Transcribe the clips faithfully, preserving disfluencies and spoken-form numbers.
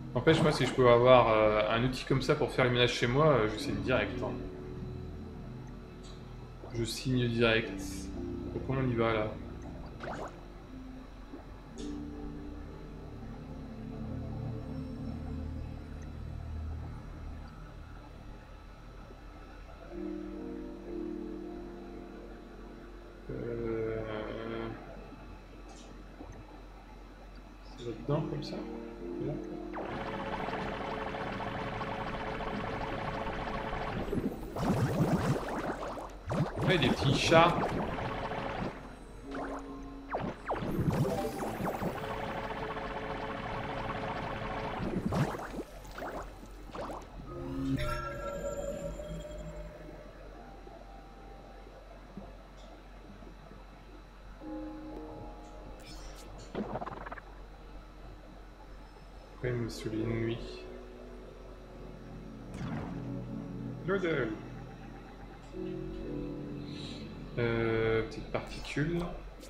N'empêche, moi, si je peux avoir euh, un outil comme ça pour faire le ménage chez moi, euh, je signe direct. Hein. Je signe direct. Donc on y va là. Euh... Ça va dedans comme ça là. Ouais, des petits chats. Ouais, monsieur les nuits. Yodel. Euh, petite particule.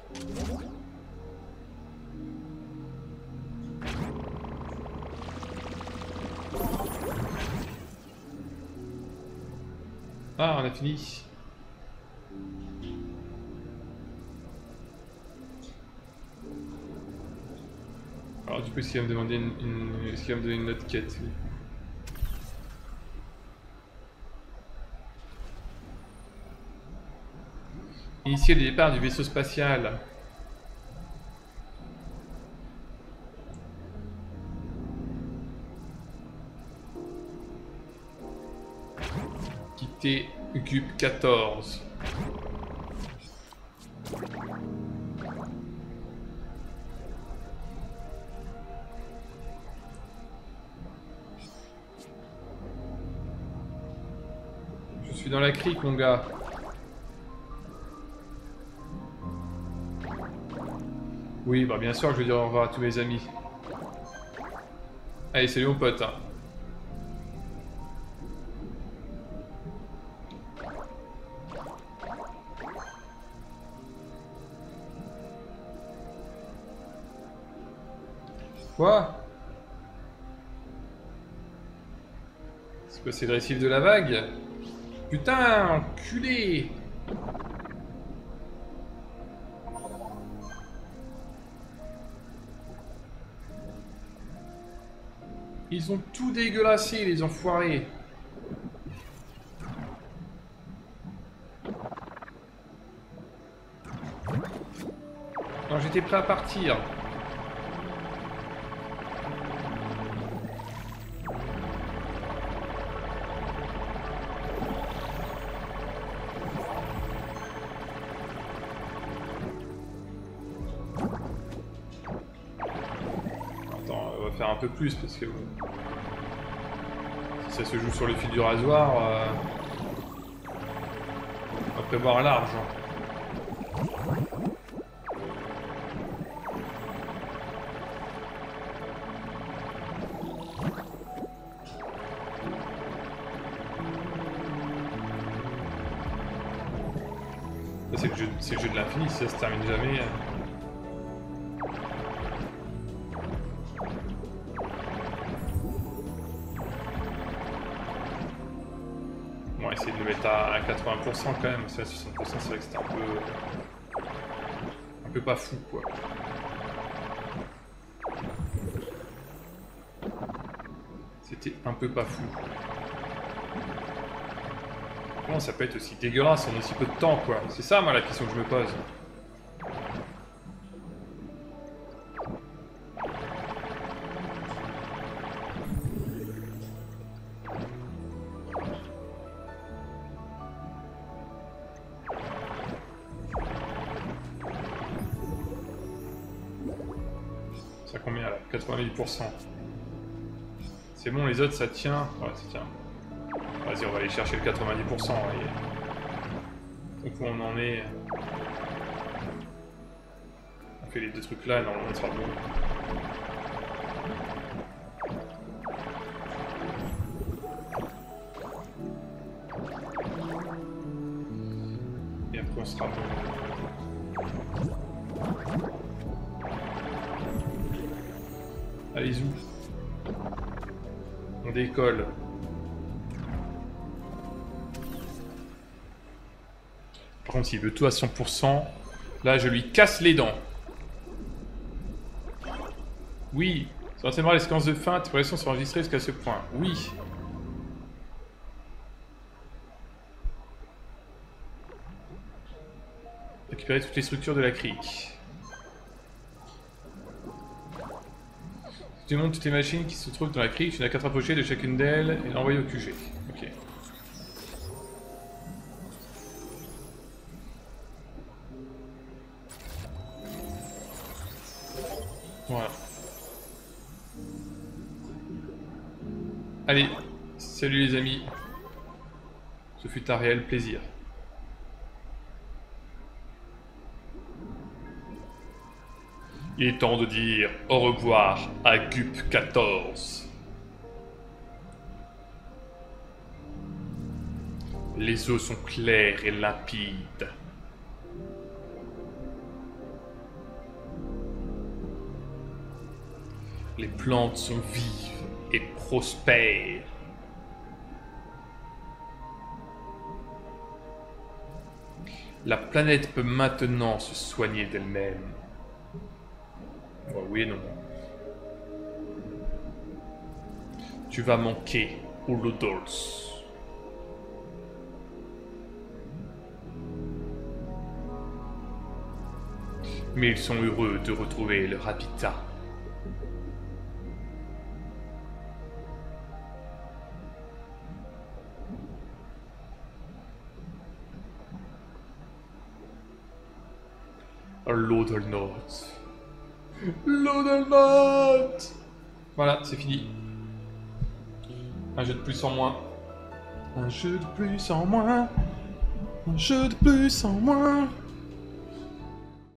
Ah, on a fini. Alors du coup, est-ce qu'il va me demander une, une... est-ce qu'il va me donner une autre quête? Initier le départ du vaisseau spatial. Quitter Cube quatorze. Je suis dans la crique, mon gars. Oui, bah bien sûr que je vais dire au revoir à tous mes amis. Allez, salut mon pote. Hein. Quoi? C'est quoi, c'est le récif de la vague? Putain, enculé! Ils ont tout dégueulassé, les enfoirés. Non, j'étais prêt à partir. Attends, on va faire un peu plus parce que... si ça se joue sur le fil du rasoir, euh... on va prévoir large. Hein. C'est le, le jeu de l'infini, si ça se termine jamais. On va essayer de le mettre à quatre-vingts pour cent quand même, c'est à soixante pour cent, c'est vrai que c'était un peu... un peu pas fou, quoi. C'était un peu pas fou. Comment ça peut être aussi dégueulasse en aussi peu de temps, quoi? C'est ça, moi, la question que je me pose. Ça combien, là? quatre-vingt-dix pour cent. C'est bon, les autres, ça tient. Ouais, ça tient. Vas-y, on va aller chercher le quatre-vingt-dix pour cent. Donc où on en est. On fait les deux trucs là, normalement on sera bon. Et après on sera bon. Allez, zou. On décolle. Par contre, s'il veut tout à cent pour cent, là, je lui casse les dents. Oui. Certainement, les séquences de fin, tes projections sont enregistrées jusqu'à ce point. Oui. Récupérer toutes les structures de la crique. Tu démontes toutes les machines qui se trouvent dans la crique, tu n'as qu'à te rapprocher de chacune d'elles et l'envoyer au Q G. Ok. Voilà. Allez, salut les amis. Ce fut un réel plaisir. Il est temps de dire au revoir à G U P quatorze. Les eaux sont claires et limpides. Les plantes sont vives et prospères. La planète peut maintenant se soigner d'elle-même. Oh, oui et non. Tu vas manquer Holodols. Mais ils sont heureux de retrouver leur habitat. L'Odernote. L'Odernote. Voilà, c'est fini. Un jeu de plus en moins. Un jeu de plus en moins. Un jeu de plus en moins.